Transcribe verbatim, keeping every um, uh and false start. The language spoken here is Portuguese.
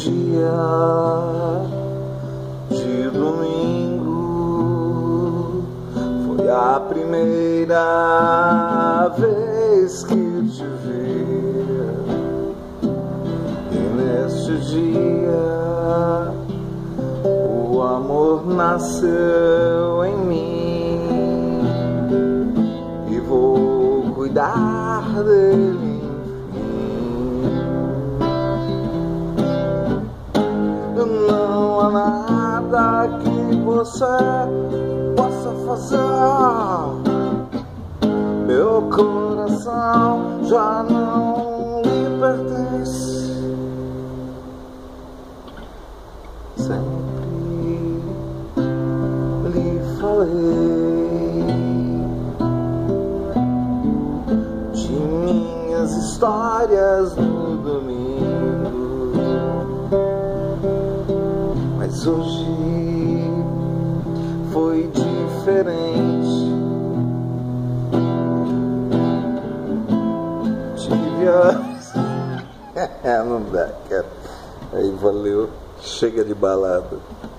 dia de domingo foi a primeira vez que te vi, e neste dia o amor nasceu em mim e vou cuidar dele. Não há nada que você possa fazer, meu coração já não lhe pertence. Sempre lhe falei de minhas histórias no domingo, mas hoje foi diferente. Tive a... Não dá, cara. Aí valeu. Chega de balada.